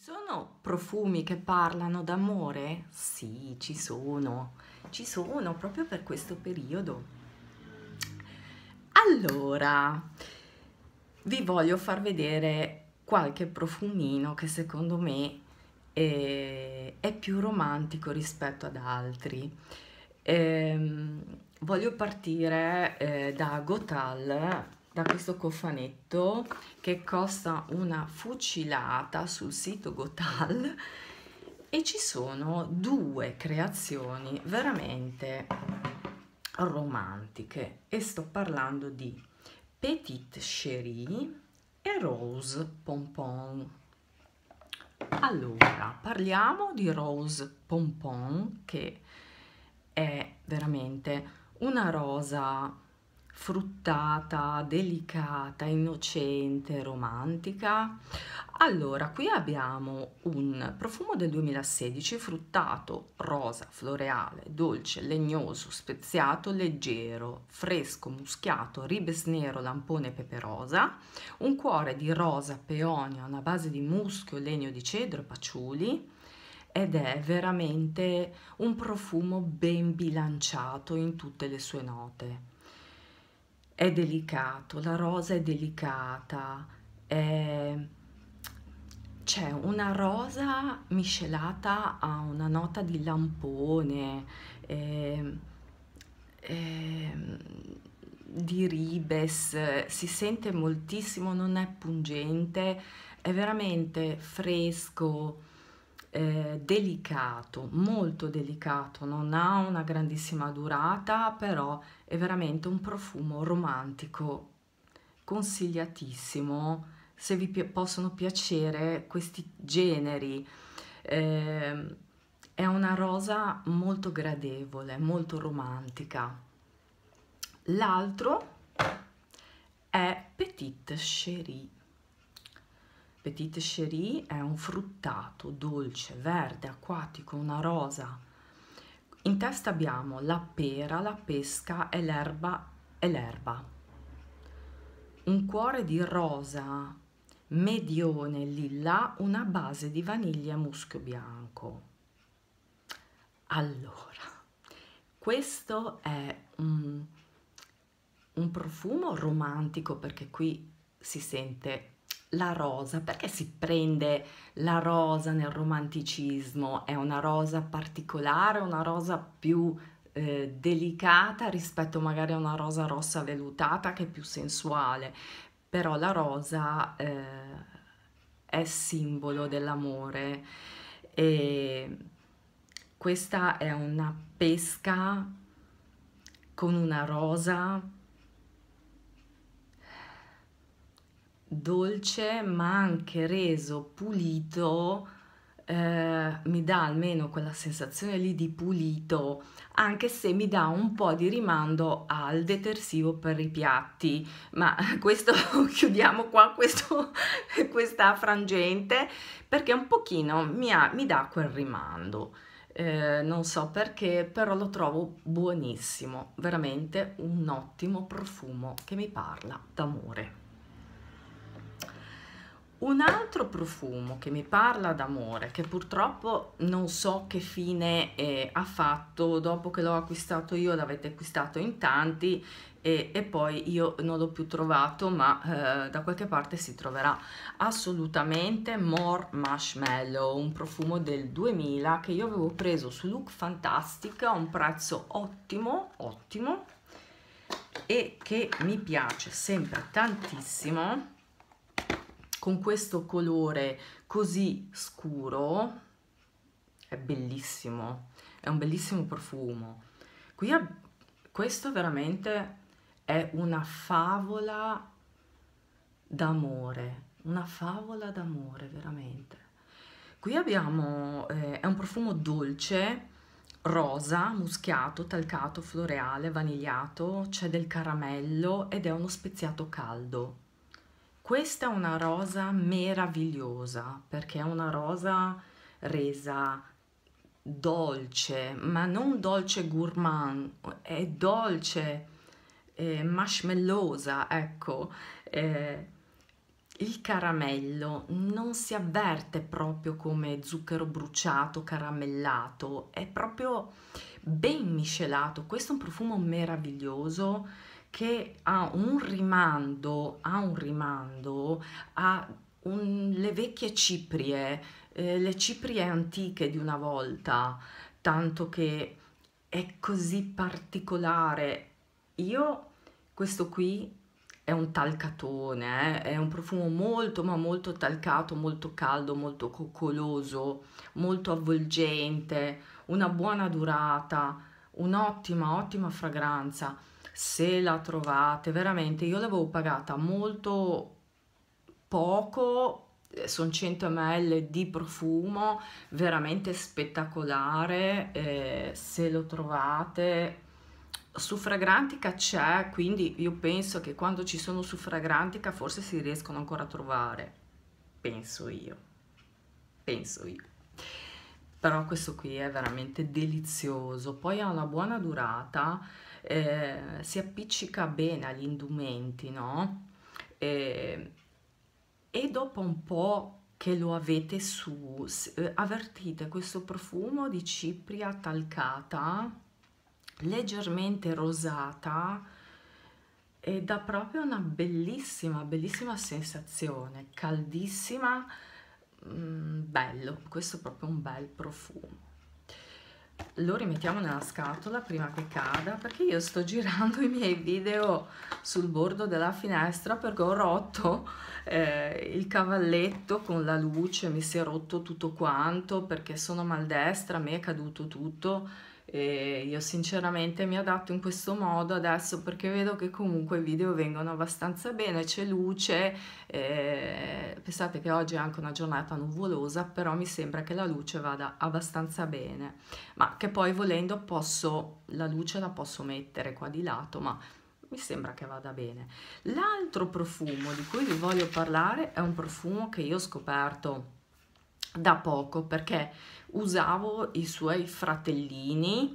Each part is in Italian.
Sono profumi che parlano d'amore? Sì, ci sono proprio per questo periodo. Allora, vi voglio far vedere qualche profumino che secondo me è più romantico rispetto ad altri. Voglio partire da Gotal, da questo cofanetto che costa una fucilata sul sito Gotal e ci sono due creazioni veramente romantiche e sto parlando di Petite Chérie e Rose Pompon. Allora, parliamo di Rose Pompon, che è veramente una rosa fruttata, delicata, innocente, romantica. Allora, qui abbiamo un profumo del 2016, fruttato, rosa, floreale, dolce, legnoso, speziato, leggero, fresco, muschiato, ribes nero, lampone e peperosa, un cuore di rosa, peonia, una base di muschio, legno di cedro e paciuli, ed è veramente un profumo ben bilanciato in tutte le sue note. È delicato, la rosa è delicata, c'è una rosa miscelata a una nota di lampone, ehm, ehm, di ribes, si sente moltissimo, non è pungente, è veramente fresco, delicato, molto delicato, non ha una grandissima durata, però è veramente un profumo romantico, consigliatissimo se possono piacere questi generi. Ehm, è una rosa molto gradevole, molto romantica. L'altro è Petite Chérie. Petite Chérie è un fruttato dolce, verde, acquatico, una rosa. In testa abbiamo la pera, la pesca e l'erba. Un cuore di rosa medione lilla, una base di vaniglia e muschio bianco. Allora, questo è un profumo romantico perché qui si sente la rosa, perché si prende la rosa nel romanticismo? È una rosa particolare, una rosa più delicata rispetto magari a una rosa rossa vellutata che è più sensuale, però la rosa è simbolo dell'amore e questa è una pesca con una rosa dolce ma anche reso pulito, mi dà almeno quella sensazione lì di pulito, anche se mi dà un po' di rimando al detersivo per i piatti, ma questo chiudiamo qua questa frangente perché un pochino mi dà quel rimando. Non so perché, però lo trovo buonissimo, veramente un ottimo profumo che mi parla d'amore. Un altro profumo che mi parla d'amore, che purtroppo non so che fine ha fatto dopo che l'ho acquistato io, l'avete acquistato in tanti e poi io non l'ho più trovato, ma da qualche parte si troverà assolutamente. More Marshmallow, un profumo del 2000 che io avevo preso su Look Fantastic a un prezzo ottimo, ottimo, e che mi piace sempre tantissimo con questo colore così scuro. È bellissimo, è un bellissimo profumo. Questo veramente è una favola d'amore veramente. Qui abbiamo, è un profumo dolce, rosa, muschiato, talcato, floreale, vanigliato, c'è del caramello ed è uno speziato caldo. Questa è una rosa meravigliosa perché è una rosa resa dolce, ma non dolce gourmand, è dolce, marshmallosa, ecco. il caramello non si avverte proprio come zucchero bruciato, caramellato, è proprio ben miscelato. Questo è un profumo meraviglioso che ha le vecchie ciprie, le ciprie antiche di una volta, tanto che è così particolare. Io, questo qui è un talcatone, è un profumo molto ma molto talcato, molto caldo, molto coccoloso, molto avvolgente, una buona durata, un'ottima, ottima fragranza. Se la trovate, veramente, io l'avevo pagata molto poco, sono 100 ml di profumo, veramente spettacolare, se lo trovate. Su Fragrantica c'è, quindi io penso che quando ci sono su Fragrantica forse si riescono ancora a trovare, penso io, penso io. Però questo qui è veramente delizioso, poi ha una buona durata, si appiccica bene agli indumenti, no? Eh, e dopo un po' che lo avete su, avvertite questo profumo di cipria talcata, leggermente rosata, e dà proprio una bellissima, bellissima sensazione, caldissima, bello, questo è proprio un bel profumo. Lo rimettiamo nella scatola prima che cada, perché io sto girando i miei video sul bordo della finestra perché ho rotto il cavalletto con la luce, mi si è rotto tutto quanto perché sono maldestra, a me è caduto tutto e io sinceramente mi adatto in questo modo adesso perché vedo che comunque i video vengono abbastanza bene, c'è luce, pensate che oggi è anche una giornata nuvolosa, però mi sembra che la luce vada abbastanza bene, ma che poi volendo posso, la luce la posso mettere qua di lato, ma mi sembra che vada bene. L'altro profumo di cui vi voglio parlare è un profumo che io ho scoperto da poco perché usavo i suoi fratellini,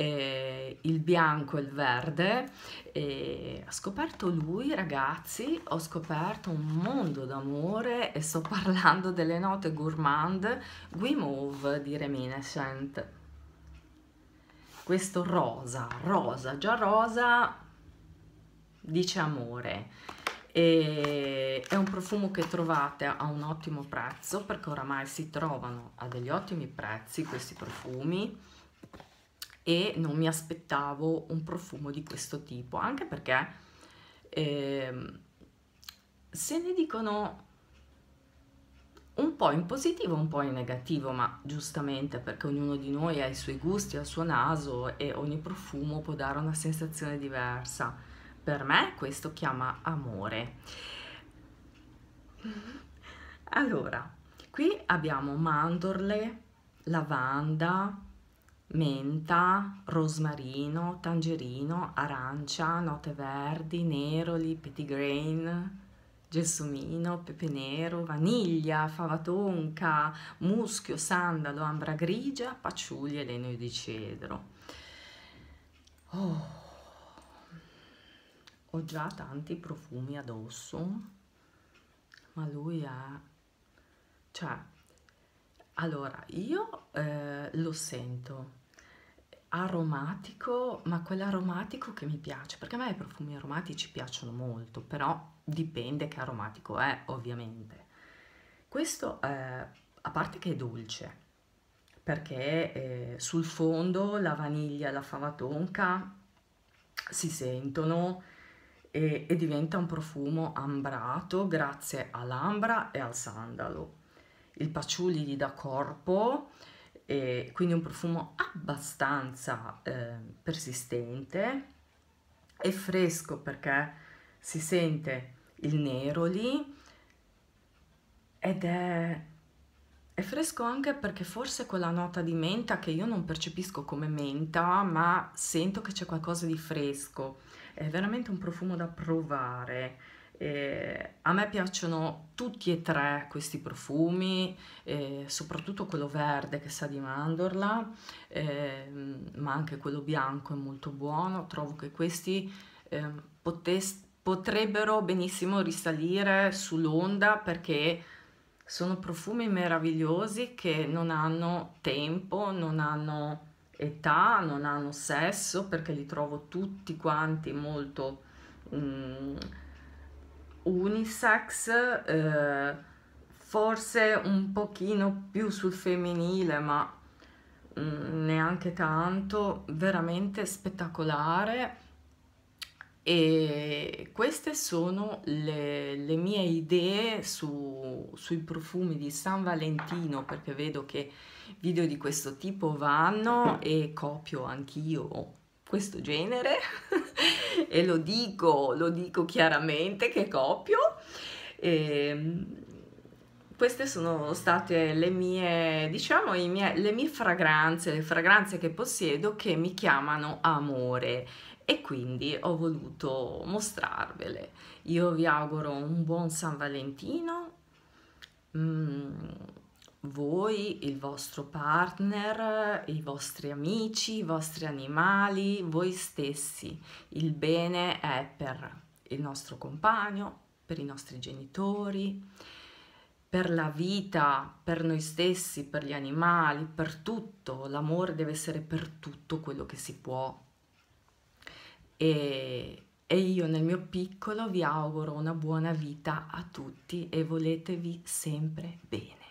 il bianco e il verde, e ho scoperto lui, ragazzi, ho scoperto un mondo d'amore e sto parlando delle note gourmand Guimauve di Reminiscent. Questo rosa, rosa, già rosa dice amore. E è un profumo che trovate a un ottimo prezzo perché oramai si trovano a degli ottimi prezzi questi profumi e non mi aspettavo un profumo di questo tipo, anche perché se ne dicono un po' in positivo, un po' in negativo, ma giustamente perché ognuno di noi ha i suoi gusti, ha il suo naso e ogni profumo può dare una sensazione diversa. Per me questo chiama amore. Allora, qui abbiamo mandorle, lavanda, menta, rosmarino, tangerino, arancia, note verdi, neroli, petitgrain, gelsomino, pepe nero, vaniglia, fava tonka, muschio, sandalo, ambra grigia, patchouli e legno di cedro. Oh, ho già tanti profumi addosso, ma lui ha, cioè, allora io lo sento aromatico, ma quell'aromatico che mi piace, perché a me i profumi aromatici piacciono molto, però dipende che aromatico è, ovviamente. Questo, a parte che è dolce, perché sul fondo la vaniglia e la fava tonka si sentono e diventa un profumo ambrato grazie all'ambra e al sandalo. Il patchouli gli dà corpo, e quindi un profumo abbastanza persistente e fresco perché si sente il neroli ed è fresco anche perché forse quella nota di menta che io non percepisco come menta, ma sento che c'è qualcosa di fresco. È veramente un profumo da provare. A me piacciono tutti e tre questi profumi, soprattutto quello verde che sa di mandorla, ma anche quello bianco è molto buono. Trovo che questi potrebbero benissimo risalire sull'onda perché sono profumi meravigliosi che non hanno tempo, non hanno età, non hanno sesso, perché li trovo tutti quanti molto mm, unisex, forse un pochino più sul femminile, ma neanche tanto, veramente spettacolare. E queste sono le mie idee sui profumi di San Valentino, perché vedo che video di questo tipo vanno e copio anch'io questo genere e lo dico chiaramente che copio. E, queste sono state le mie, diciamo, le mie fragranze, le fragranze che possiedo che mi chiamano amore e quindi ho voluto mostrarvele. Io vi auguro un buon San Valentino, mm, voi, il vostro partner, i vostri amici, i vostri animali, voi stessi. Il bene è per il nostro compagno, per i nostri genitori, per la vita, per noi stessi, per gli animali, per tutto. L'amore deve essere per tutto quello che si può. E io nel mio piccolo vi auguro una buona vita a tutti e voletevi sempre bene.